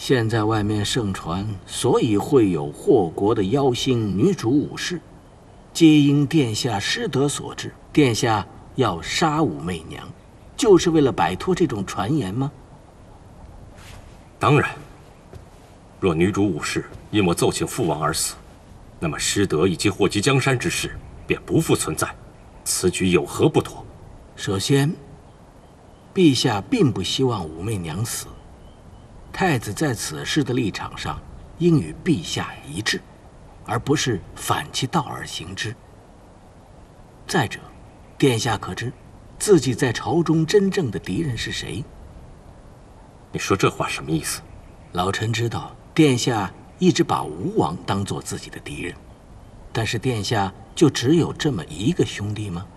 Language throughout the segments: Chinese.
现在外面盛传，所以会有祸国的妖星女主武氏，皆因殿下失德所致。殿下要杀武媚娘，就是为了摆脱这种传言吗？ 当然。若女主武氏因我奏请父王而死，那么失德以及祸及江山之事便不复存在。此举有何不妥？ 首先，陛下并不希望武媚娘死。太子在此事的立场上应与陛下一致，而不是反其道而行之。再者，殿下可知自己在朝中真正的敌人是谁？ 你说这话什么意思？ 老臣知道殿下一直把吴王当作自己的敌人，但是殿下就只有这么一个兄弟吗？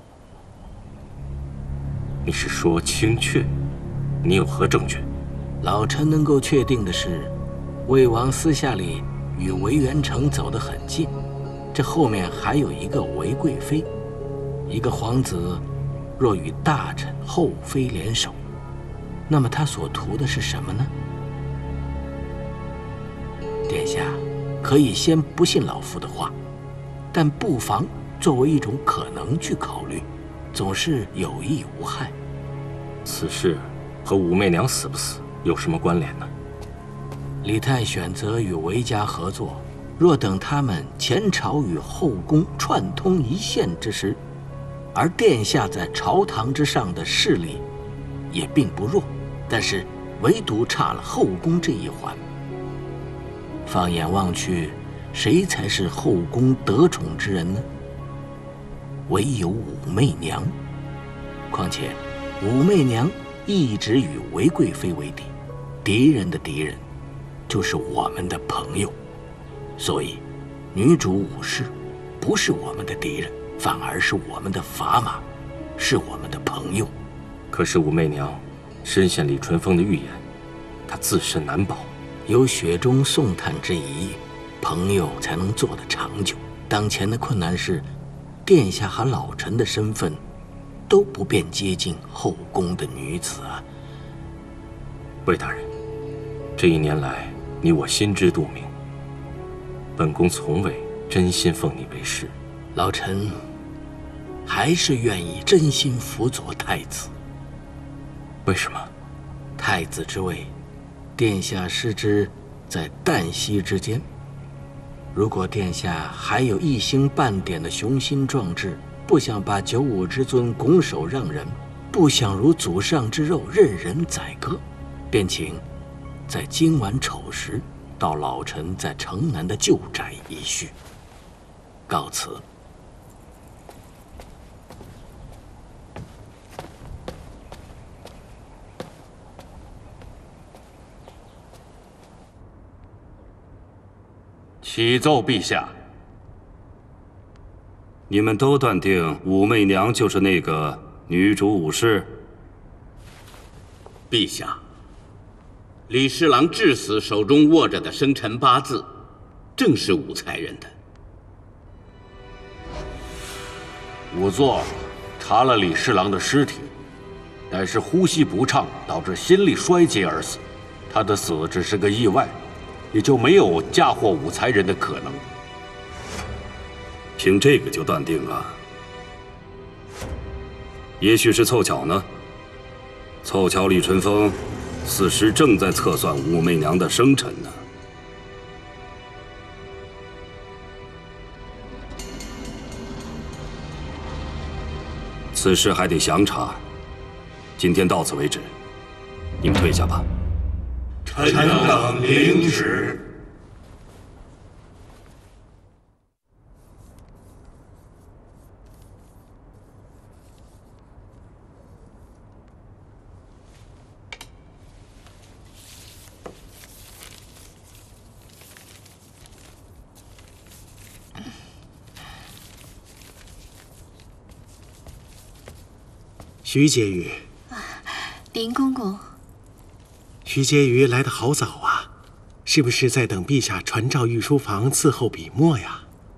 你是说青雀？你有何证据？ 老臣能够确定的是，魏王私下里与韦元成走得很近，这后面还有一个韦贵妃。一个皇子若与大臣后妃联手，那么他所图的是什么呢？殿下可以先不信老夫的话，但不妨作为一种可能去考虑，总是有益无害。 此事和武媚娘死不死有什么关联呢？ 李泰选择与韦家合作，若等他们前朝与后宫串通一线之时，而殿下在朝堂之上的势力也并不弱，但是唯独差了后宫这一环。放眼望去，谁才是后宫得宠之人呢？唯有武媚娘。况且武媚娘一直与韦贵妃为敌，敌人的敌人就是我们的朋友，所以女主武氏不是我们的敌人，反而是我们的砝码，是我们的朋友。 可是武媚娘深陷李淳风的预言，她自身难保。 有雪中送炭之谊，朋友才能做得长久。当前的困难是，殿下和老臣的身份都不便接近后宫的女子啊。 魏大人，这一年来，你我心知肚明，本宫从未真心奉你为师。 老臣还是愿意真心辅佐太子。 为什么？ 太子之位，殿下失之在旦夕之间。如果殿下还有一星半点的雄心壮志，不想把九五之尊拱手让人，不想如祖上之肉任人宰割，便请在今晚丑时到老臣在城南的旧宅一叙。告辞。 启奏陛下，你们都断定武媚娘就是那个女主武氏？ 陛下，李侍郎至死手中握着的生辰八字，正是武才人的。 仵作查了李侍郎的尸体，乃是呼吸不畅导致心力衰竭而死，他的死只是个意外，也就没有嫁祸武才人的可能。 凭这个就断定了？也许是凑巧呢。凑巧李淳风此时正在测算武媚娘的生辰呢。此事还得详查，今天到此为止，你们退下吧。 臣等领旨。 徐婕妤， 林公公， 徐婕妤来得好早啊，是不是在等陛下传召御书房伺候笔墨呀？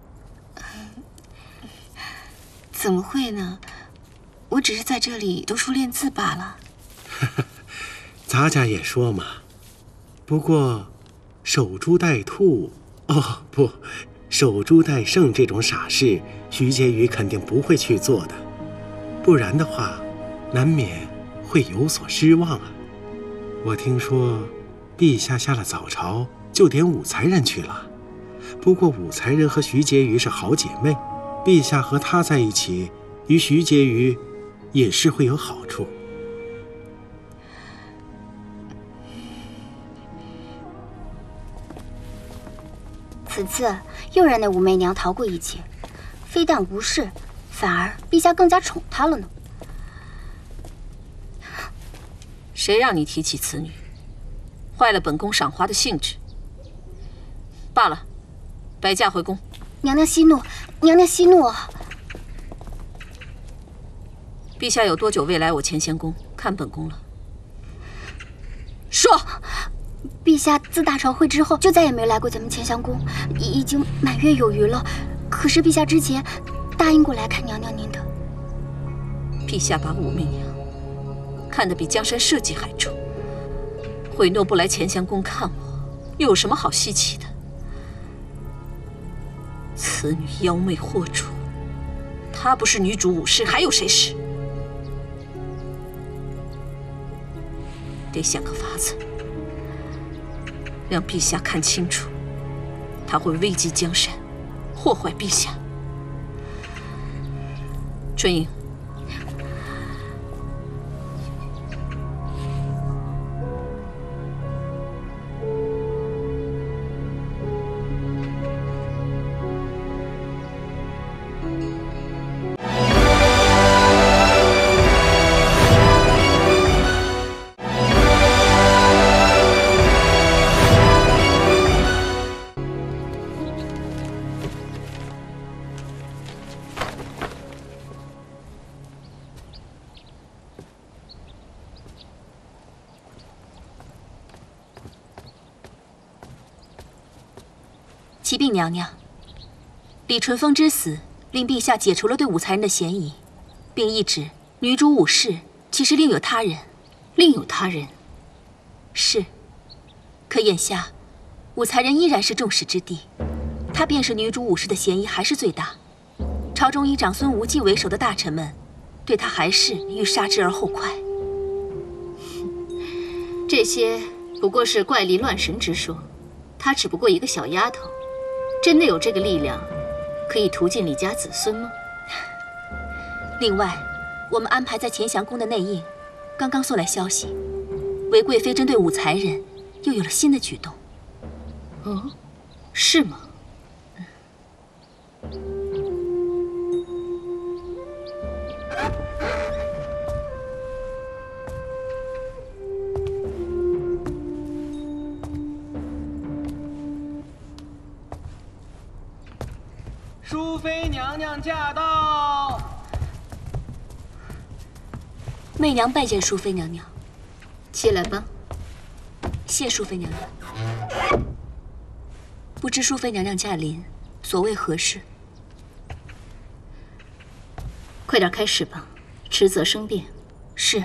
怎么会呢？我只是在这里读书练字罢了。 咱家也说嘛， 不过，守株待兔，哦不，守株待胜这种傻事，徐婕妤肯定不会去做的。不然的话，难免会有所失望啊。我听说，陛下下了早朝就点武才人去了。不过武才人和徐婕妤是好姐妹，陛下和她在一起，于徐婕妤也是会有好处。 此次又让那武媚娘逃过一劫，非但无事，反而陛下更加宠她了呢。 谁让你提起此女，坏了本宫赏花的兴致。罢了，摆驾回宫。 娘娘息怒，娘娘息怒啊！ 陛下有多久未来我乾贤宫看本宫了？说。 陛下自大朝会之后就再也没来过咱们乾祥宫，已经满月有余了。可是陛下之前答应过来看娘娘您的。 陛下把武媚娘看得比江山社稷还重，悔诺不来乾祥宫看我，又有什么好稀奇的？此女妖媚惑主，她不是女主武士，还有谁是？得想个法子，让陛下看清楚，她会危及江山，祸坏陛下。春英， 启禀娘娘，李淳风之死令陛下解除了对武才人的嫌疑，并意指女主武氏其实另有他人。 另有他人？ 是。可眼下，武才人依然是众矢之的，他便是女主武氏的嫌疑还是最大。朝中以长孙无忌为首的大臣们，对他还是欲杀之而后快。 这些不过是怪力乱神之说，她只不过一个小丫头。真的有这个力量，可以屠尽李家子孙吗？ 另外，我们安排在乾祥宫的内应，刚刚送来消息，韦贵妃针对武才人又有了新的举动。 哦，是吗？ 淑妃娘娘驾到！ 媚娘拜见淑妃娘娘。 起来吧。 谢淑妃娘娘。不知淑妃娘娘驾临，所谓何事？ 快点开始吧，迟则生变。 是。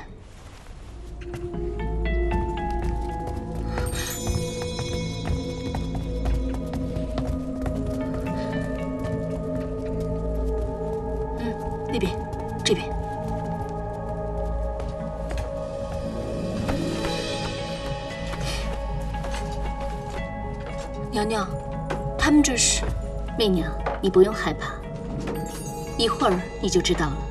那边，这边。娘娘，他们这是…… 媚娘，你不用害怕，一会儿你就知道了。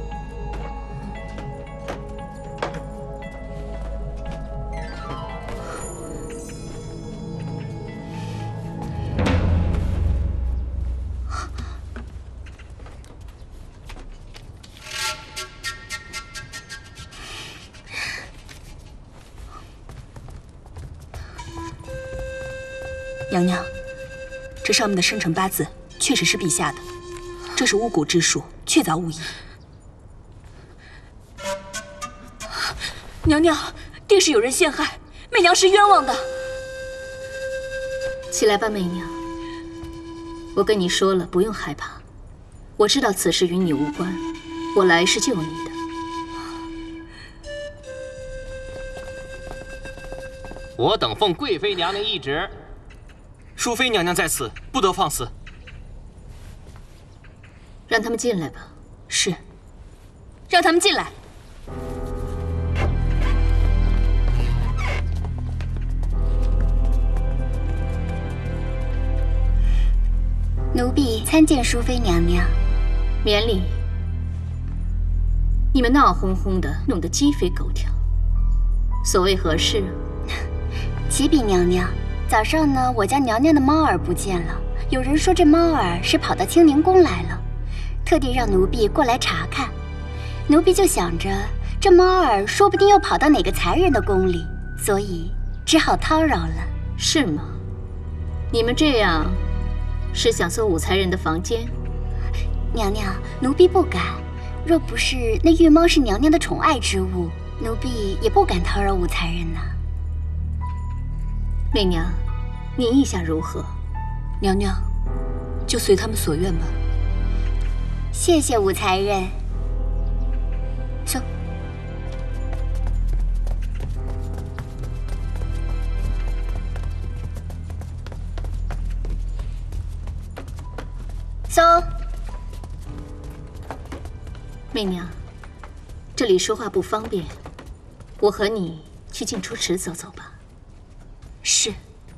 娘娘，这上面的生辰八字确实是陛下的，这是巫蛊之术，确凿无疑。娘娘，定是有人陷害，媚娘是冤枉的。 起来吧，媚娘。我跟你说了，不用害怕。我知道此事与你无关，我来是救你的。 我等奉贵妃娘娘懿旨， 淑妃娘娘在此，不得放肆。 让他们进来吧。 是，让他们进来。 奴婢参见淑妃娘娘。 免礼。你们闹哄哄的，弄得鸡飞狗跳。所谓何事？ 启禀娘娘，早上呢，我家娘娘的猫儿不见了。有人说这猫儿是跑到清宁宫来了，特地让奴婢过来查看。奴婢就想着，这猫儿说不定又跑到哪个才人的宫里，所以只好叨扰了。 是吗？你们这样，是想搜武才人的房间？ 娘娘，奴婢不敢。若不是那玉猫是娘娘的宠爱之物，奴婢也不敢叨扰武才人呐。 媚娘，你意下如何？ 娘娘，就随他们所愿吧。 谢谢武才人。 走。 走。 媚娘，这里说话不方便，我和你去进出池走走吧。 是。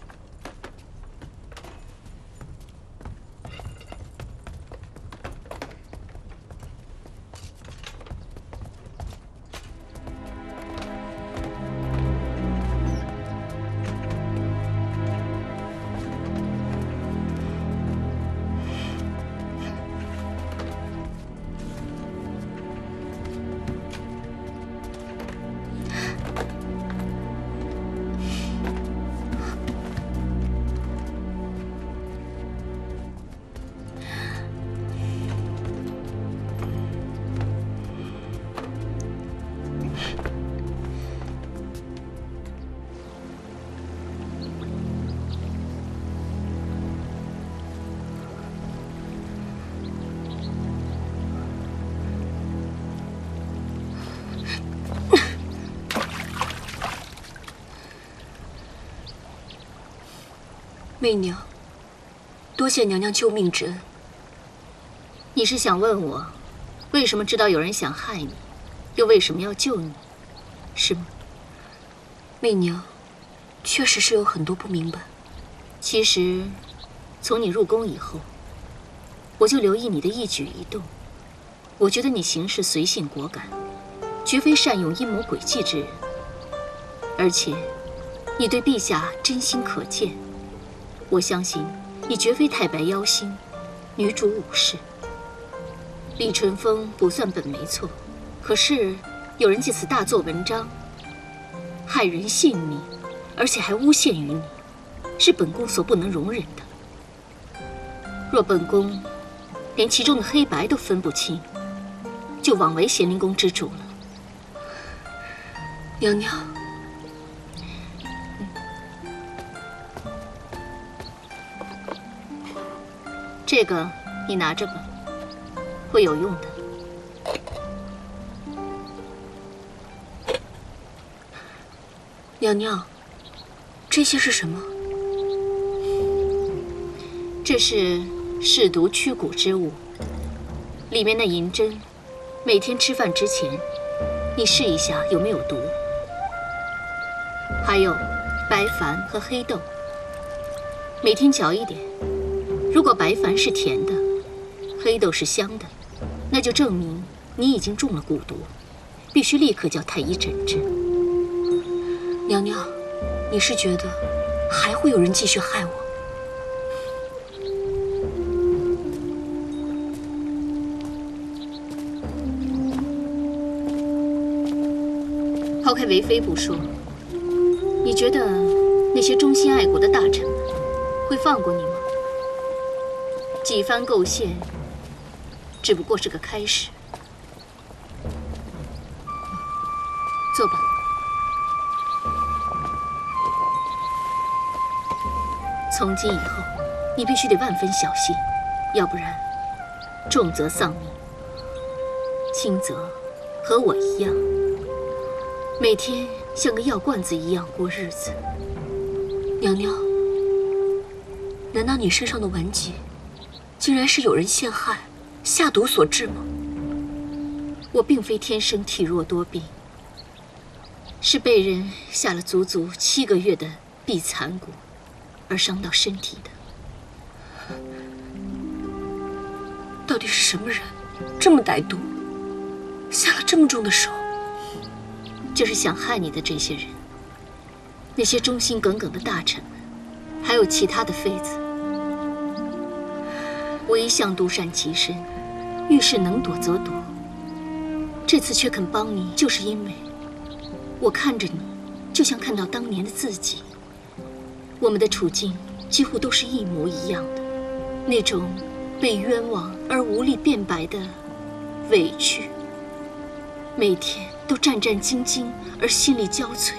媚娘，多谢娘娘救命之恩。 你是想问我，为什么知道有人想害你，又为什么要救你，是吗？ 媚娘，确实是有很多不明白。 其实，从你入宫以后，我就留意你的一举一动。我觉得你行事随性果敢，绝非善用阴谋诡计之人。而且，你对陛下真心可见。我相信你绝非太白妖星，女主武士。李淳风不算本没错，可是有人借此大做文章，害人性命，而且还诬陷于你，是本宫所不能容忍的。若本宫连其中的黑白都分不清，就枉为咸宁宫之主了。 娘娘。 这个你拿着吧，会有用的。 娘娘，这些是什么？ 这是试毒驱蛊之物，里面的银针，每天吃饭之前，你试一下有没有毒。还有白矾和黑豆，每天嚼一点。如果白矾是甜的，黑豆是香的，那就证明你已经中了蛊毒，必须立刻叫太医诊治。 娘娘，你是觉得还会有人继续害我？ 抛开为妃不说，你觉得那些忠心爱国的大臣们会放过你吗？几番构陷，只不过是个开始。坐吧。从今以后，你必须得万分小心，要不然，重则丧命，轻则和我一样，每天像个药罐子一样过日子。 娘娘，难道你身上的顽疾，竟然是有人陷害、下毒所致吗？ 我并非天生体弱多病，是被人下了足足7个月的避残蛊，而伤到身体的。 到底是什么人，这么歹毒，下了这么重的手？ 就是想害你的这些人，那些忠心耿耿的大臣们，还有其他的妃子。我一向独善其身，遇事能躲则躲。这次却肯帮你，就是因为我看着你，就像看到当年的自己。我们的处境几乎都是一模一样的，那种被冤枉而无力辩白的委屈，每天都战战兢兢而心力交瘁。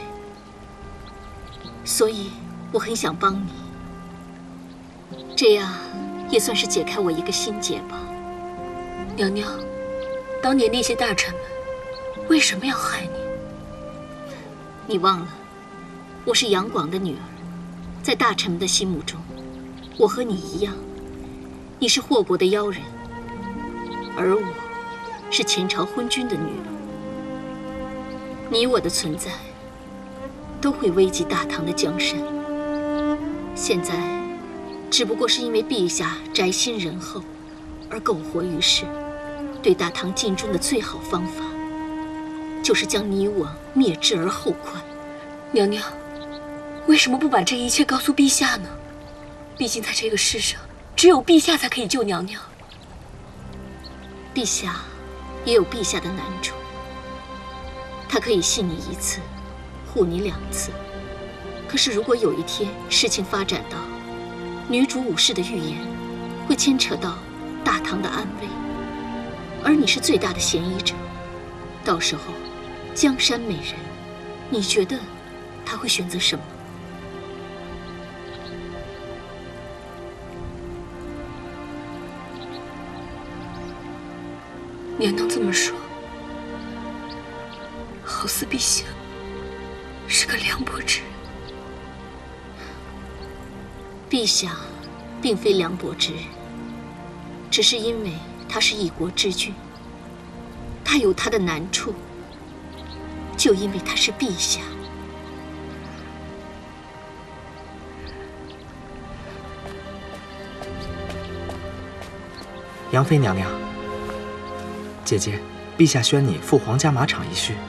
所以我很想帮你，这样也算是解开我一个心结吧。 娘娘，当年那些大臣们为什么要害你？ 你忘了，我是杨广的女儿，在大臣们的心目中，我和你一样，你是霍国的妖人，而我是前朝昏君的女儿。你我的存在都会危及大唐的江山。现在只不过是因为陛下宅心仁厚而苟活于世，对大唐尽忠的最好方法就是将你我灭之而后快。 娘娘，为什么不把这一切告诉陛下呢？毕竟在这个世上，只有陛下才可以救娘娘。 陛下也有陛下的难处，他可以信你1次，护你2次。可是如果有一天事情发展到女主武氏的预言会牵扯到大唐的安危，而你是最大的嫌疑者，到时候江山美人，你觉得他会选择什么？ 娘娘这么说，好似陛下是个凉薄之人。 陛下并非凉薄之人，只是因为他是一国之君，他有他的难处，就因为他是陛下。 杨妃娘娘，姐姐，陛下宣你赴皇家马场一叙。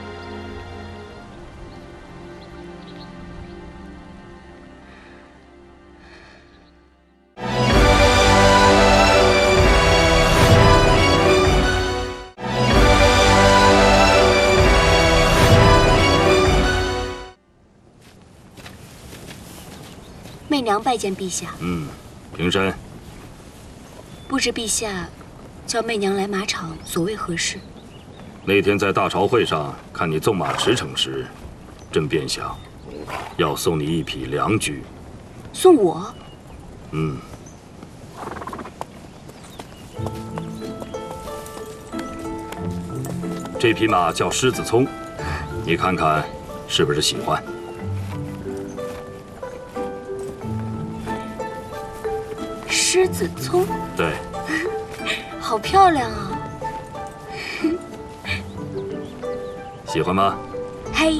媚娘拜见陛下。 平身。 不知陛下叫媚娘来马场，所谓何事？ 那天在大朝会上看你纵马驰骋时，朕便想要送你一匹良驹。 送我？ 这匹马叫狮子聪，你看看是不是喜欢？ 狮子聪？ 对。 好漂亮啊！ 喜欢吗？ 嘿，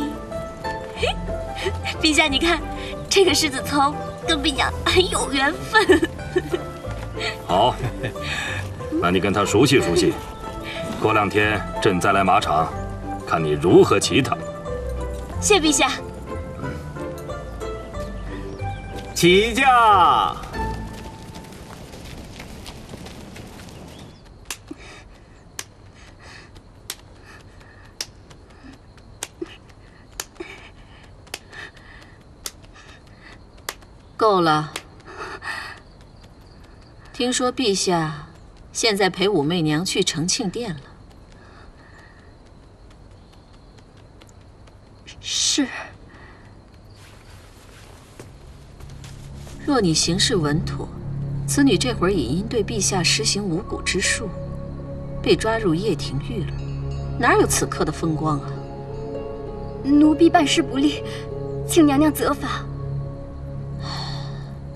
陛下，你看，这个狮子聪跟陛下很有缘分。 好，那你跟他熟悉熟悉。过2天朕再来马场，看你如何骑他。 谢陛下。 起驾！ 够了。听说陛下现在陪武媚娘去承庆殿了。 是。 若你行事稳妥，此女这会儿已因对陛下实行五蛊之术，被抓入掖庭狱了，哪有此刻的风光啊？ 奴婢办事不力，请娘娘责罚。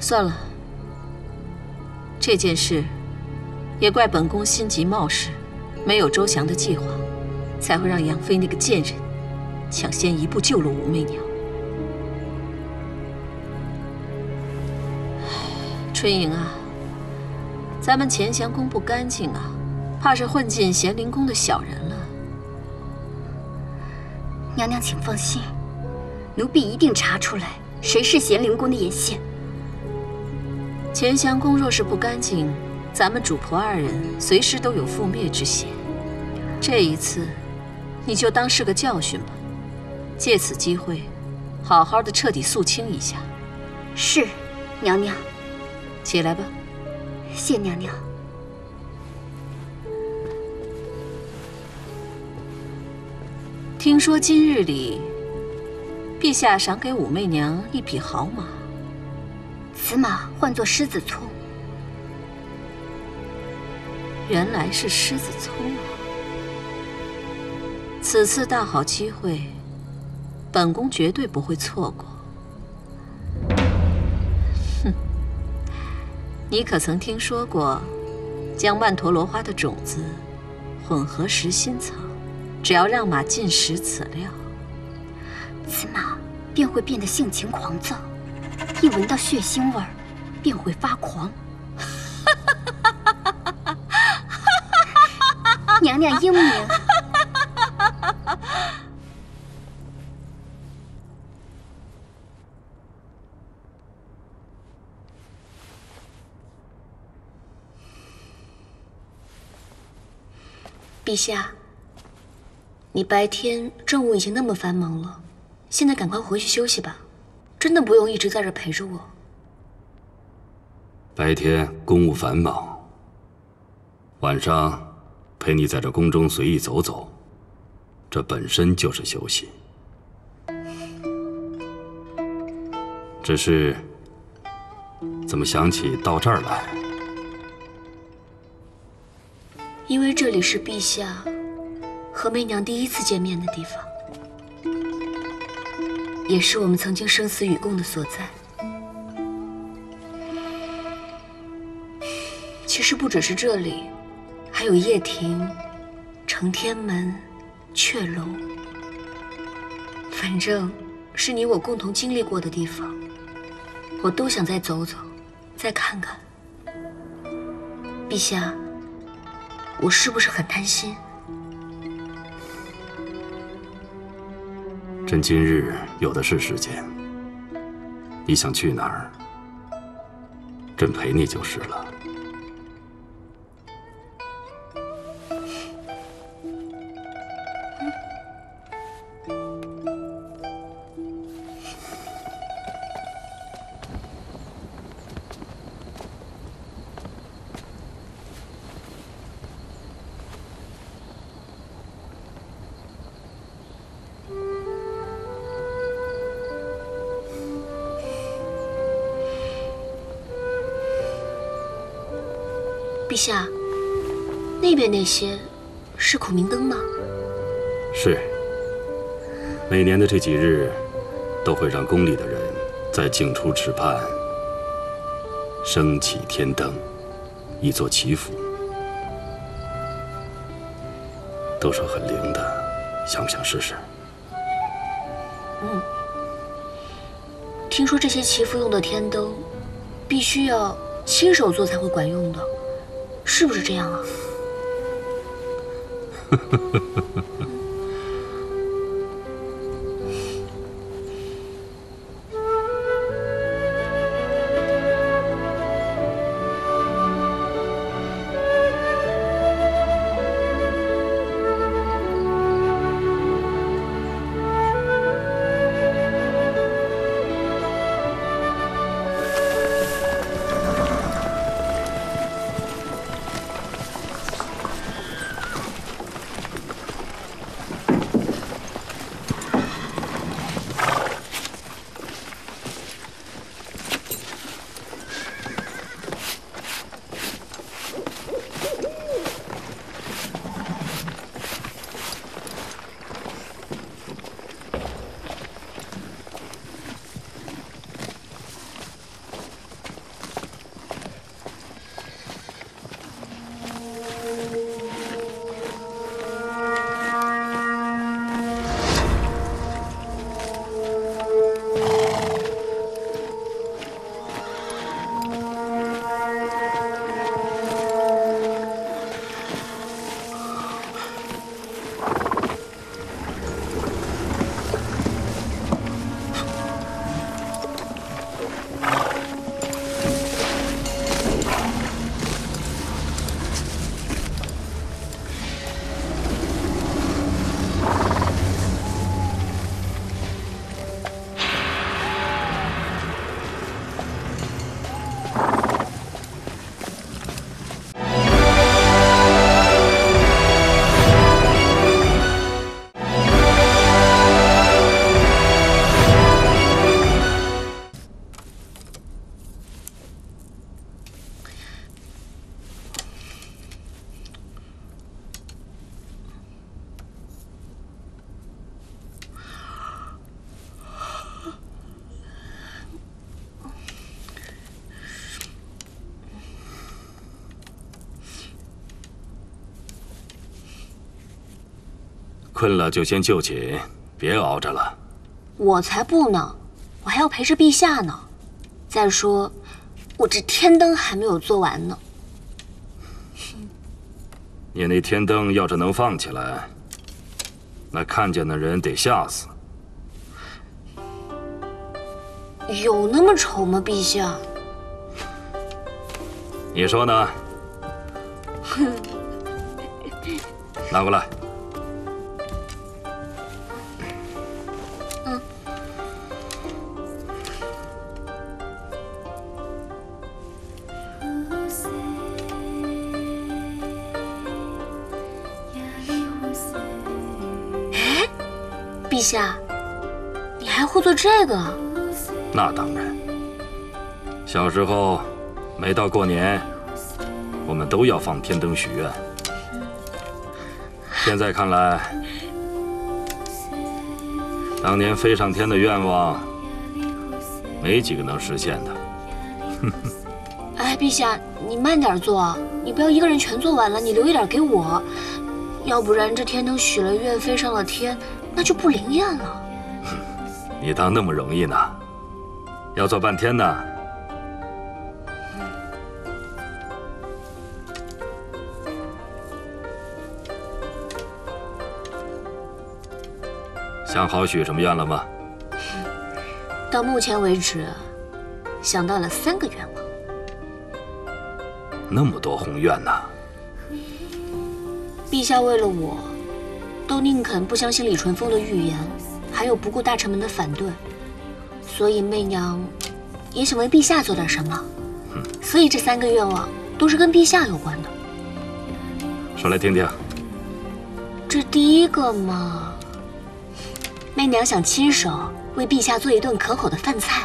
算了，这件事也怪本宫心急冒失，没有周详的计划，才会让杨妃那个贱人抢先一步救了武媚娘。春莹啊，咱们乾祥宫不干净啊，怕是混进咸灵宫的小人了。 娘娘请放心，奴婢一定查出来谁是咸灵宫的眼线。 乾祥宫若是不干净，咱们主仆二人随时都有覆灭之嫌。这一次，你就当是个教训吧，借此机会，好好的彻底肃清一下。 是，娘娘。 起来吧。 谢娘娘。 听说今日里，陛下赏给武媚娘一匹好马。 此马唤作狮子聪。 原来是狮子聪啊！此次大好机会，本宫绝对不会错过。哼，你可曾听说过，将曼陀罗花的种子混合实心草，只要让马进食此料， 此马便会变得性情狂躁，一闻到血腥味儿，便会发狂。娘娘英明。 陛下，你白天政务已经那么繁忙了，现在赶快回去休息吧，真的不用一直在这陪着我。 白天公务繁忙，晚上陪你在这宫中随意走走，这本身就是休息。只是，怎么想起到这儿来？ 因为这里是陛下和媚娘第一次见面的地方，也是我们曾经生死与共的所在。其实不只是这里，还有掖庭、承天门、阙楼，反正是你我共同经历过的地方，我都想再走走，再看看。陛下，我是不是很贪心？ 朕今日有的是时间，你想去哪儿，朕陪你就是了。 陛下，那边那些是孔明灯吗？ 是。每年的这几日，都会让宫里的人在净出池畔升起天灯，以作祈福。都说很灵的，想不想试试？ 听说这些祈福用的天灯，必须要亲手做才会管用的。是不是这样啊？ 困了就先就寝，别熬着了。 我才不呢，我还要陪着陛下呢。再说，我这天灯还没有做完呢。 你那天灯要是能放起来，那看见的人得吓死。 有那么丑吗，陛下？ 你说呢？ 哼。 拿过来。 嗯。哎，陛下，你还会做这个？ 那当然。小时候，每到过年，我们都要放天灯许愿。现在看来，当年飞上天的愿望，没几个能实现的。 哎，陛下，你慢点做，你不要一个人全做完了，你留一点给我，要不然这天灯许了愿飞上了天，那就不灵验了。 你当那么容易呢？要做半天呢。想好许什么愿了吗？ 到目前为止，想到了3个愿望。 那么多宏愿呢？ 陛下为了我，都宁肯不相信李淳风的预言，还有不顾大臣们的反对，所以媚娘也想为陛下做点什么。所以这3个愿望都是跟陛下有关的。 说来听听。 这第一个嘛，媚娘想亲手为陛下做一顿可口的饭菜。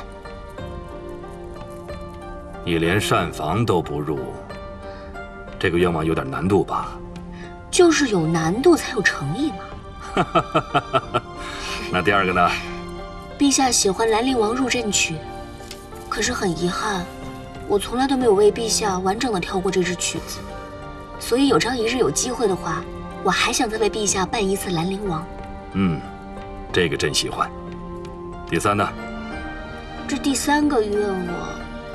你连膳房都不入，这个愿望有点难度吧？ 就是有难度才有诚意嘛。 那第2个呢？ 陛下喜欢《兰陵王入阵曲》，可是很遗憾，我从来都没有为陛下完整的跳过这支曲子，所以有朝一日有机会的话，我还想再为陛下办一次《兰陵王》。 这个真喜欢。第3呢？ 这第3个愿望，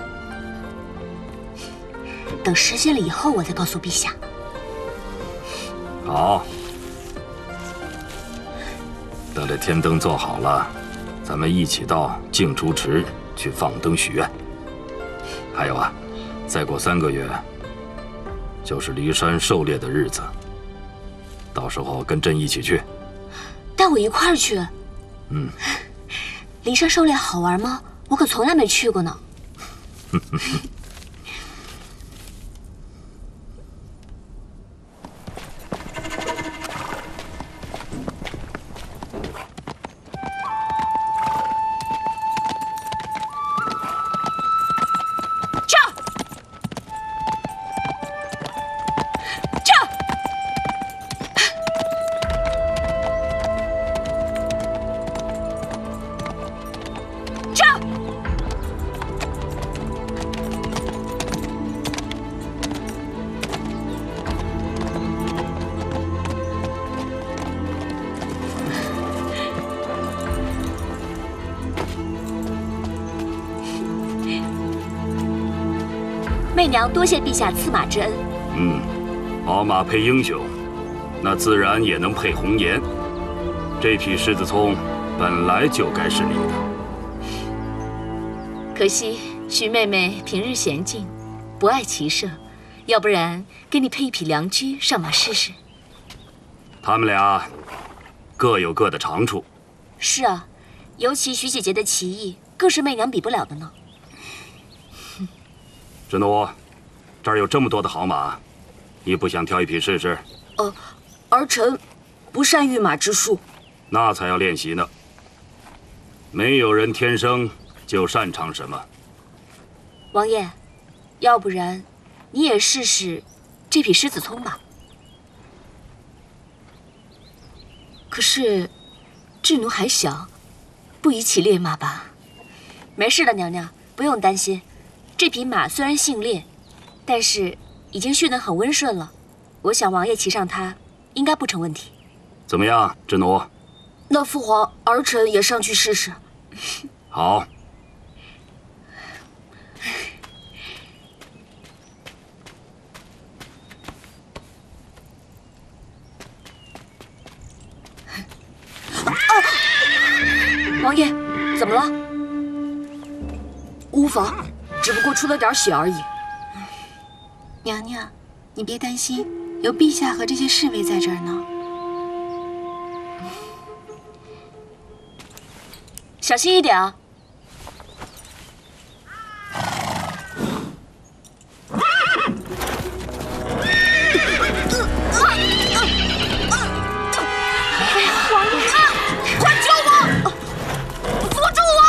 等实现了以后，我再告诉陛下。 好，等这天灯做好了，咱们一起到净珠池去放灯许愿。还有啊，再过3个月，就是骊山狩猎的日子，到时候跟朕一起去。 带我一块儿去？骊山狩猎好玩吗？我可从来没去过呢。媚娘多谢陛下赐马之恩。 好马配英雄，那自然也能配红颜。这匹狮子葱本来就该是你的。 可惜徐妹妹平日娴静，不爱骑射，要不然给你配一匹良驹上马试试。 他们俩各有各的长处。 是啊，尤其徐姐姐的棋艺，更是媚娘比不了的呢。 智奴，这儿有这么多的好马，你不想挑一匹试试？ 儿臣不善御马之术。 那才要练习呢。没有人天生就擅长什么。 王爷，要不然你也试试这匹狮子葱吧。 可是智奴还小，不宜骑烈马吧？ 没事的，娘娘，不用担心。这匹马虽然姓烈，但是已经训得很温顺了。我想王爷骑上它，应该不成问题。 怎么样，智奴？ 那父皇，儿臣也上去试试。 好。 王爷，怎么了？无妨，只不过出了点血而已。 娘娘，你别担心，有陛下和这些侍卫在这儿呢。 小心一点啊！ 王爷， 快救我！扶住我！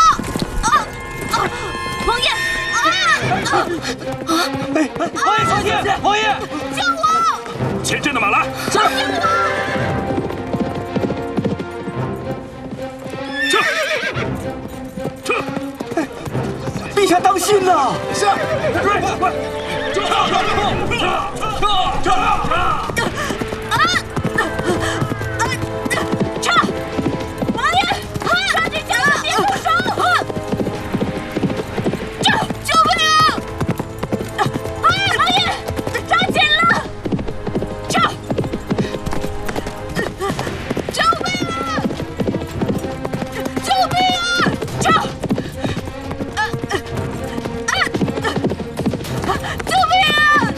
王爷！ 王爷小心！王爷， 救我！ 前阵的马来， 救我！ 陛下当心呐！是，快！撤！ 王爷，抓紧脚，别动手！救命啊！王爷，抓紧了！救命啊！救命啊！救命啊！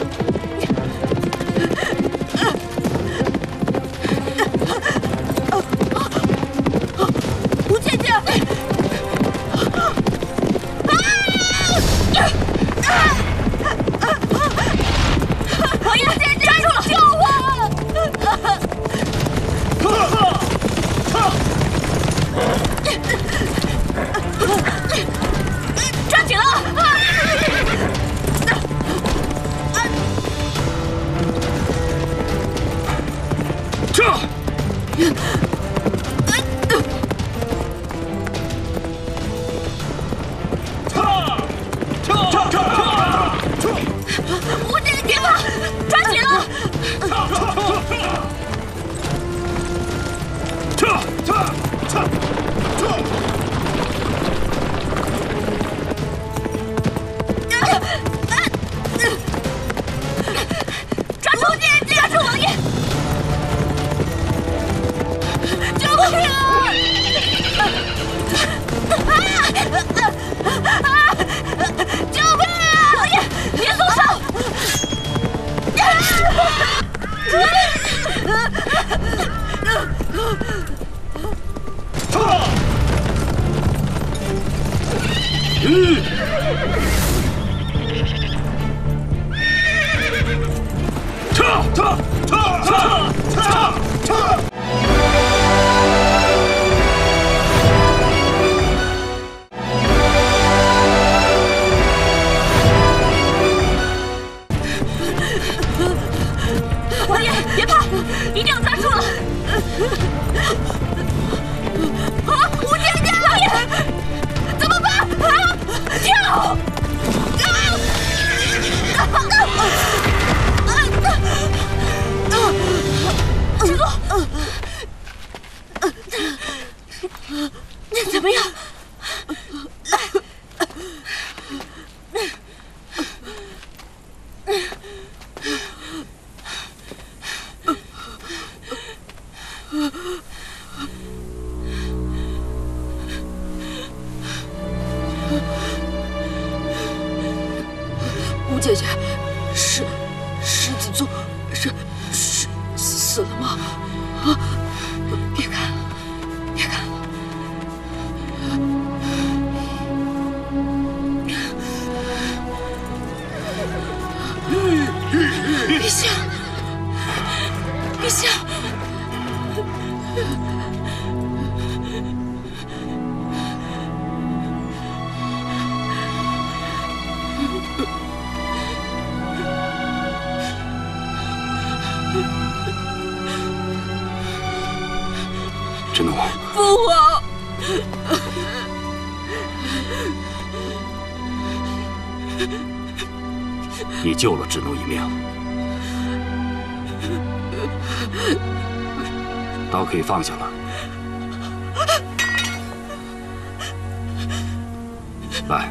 吴姐姐，王爷，姐姐，住了，救我！抓紧了！吴姐姐，别怕，抓紧了！抓住姐姐，抓住王爷！救命啊！救命啊！王爷，别松手！王爷，别怕，一定要抓住了！吴姐姐，王爷，怎么办？跳！智奴，怎么样？吴姐姐，狮子座是死了吗？啊！别看了，别看了。陛下，陛下。 智奴， 父皇， 你救了智奴一命， 刀可以放下了。来。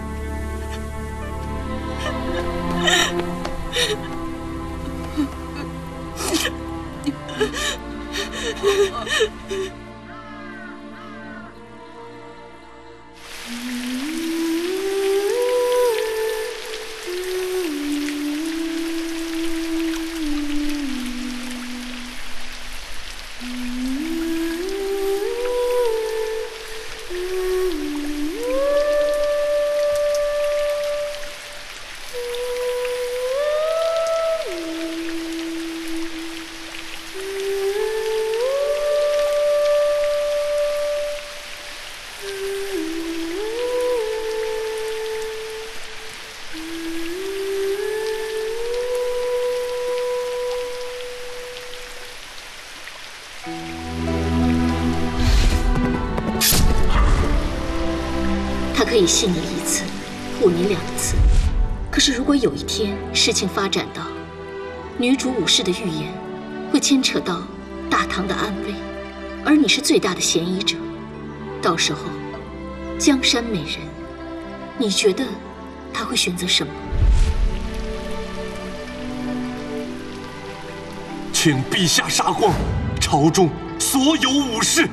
他可以信你1次，护你2次。可是如果有一天事情发展到女主武士的预言会牵扯到大唐的安危，而你是最大的嫌疑者，到时候江山美人，你觉得他会选择什么？ 请陛下杀光朝中所有武士。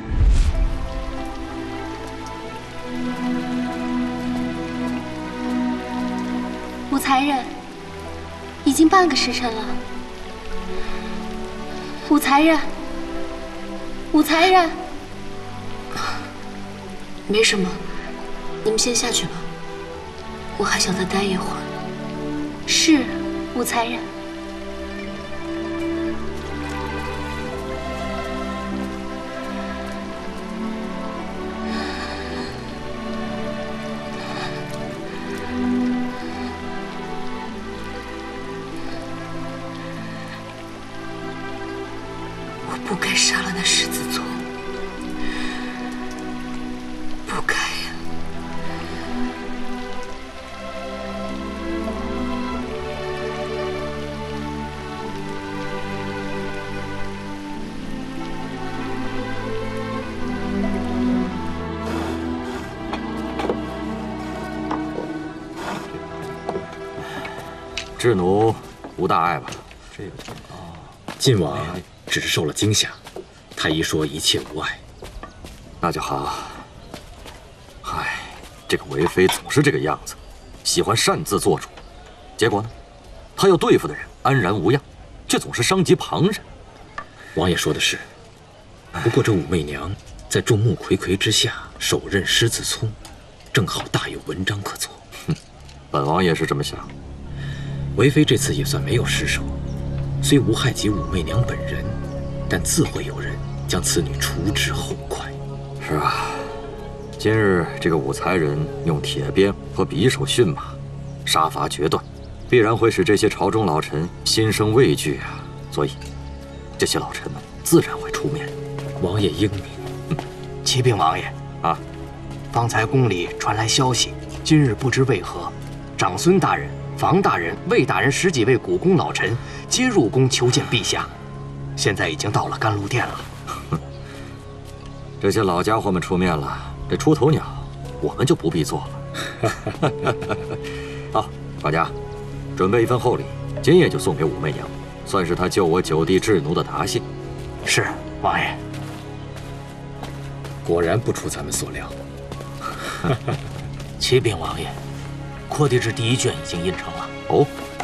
武才人，已经半个时辰了。武才人，武才人， 没什么，你们先下去吧，我还想再待一会儿。 是，武才人。 不该杀了那狮子宗，不该呀！ 智奴无大碍吧？ 这个晋王只是受了惊吓，太医说一切无碍， 那就好。唉，这个为妃总是这个样子，喜欢擅自做主，结果呢，她要对付的人安然无恙，却总是伤及旁人。 王爷说的是，不过这武媚娘在众目睽睽之下手刃狮子聪，正好大有文章可做。 哼，本王也是这么想。 为妃这次也算没有失手，虽无害及武媚娘本人，但自会有人将此女除之后快。 是啊，今日这个武才人用铁鞭和匕首驯马，杀伐决断，必然会使这些朝中老臣心生畏惧啊。所以，这些老臣们自然会出面。 王爷英明。 启禀王爷啊， 方才宫里传来消息，今日不知为何，长孙大人、房大人、魏大人10几位古宫老臣皆入宫求见陛下，现在已经到了甘露殿了。 这些老家伙们出面了，这出头鸟我们就不必做了。好，管家，准备一份厚礼，今夜就送给武媚娘，算是她救我9弟智奴的答谢。 是，王爷。 果然不出咱们所料。 启禀王爷，扩地志第1卷已经印成了。 哦。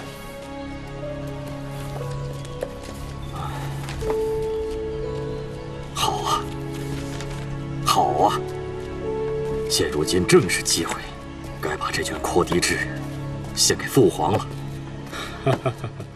好啊，好啊！现如今正是机会，该把这卷扩地志献给父皇了。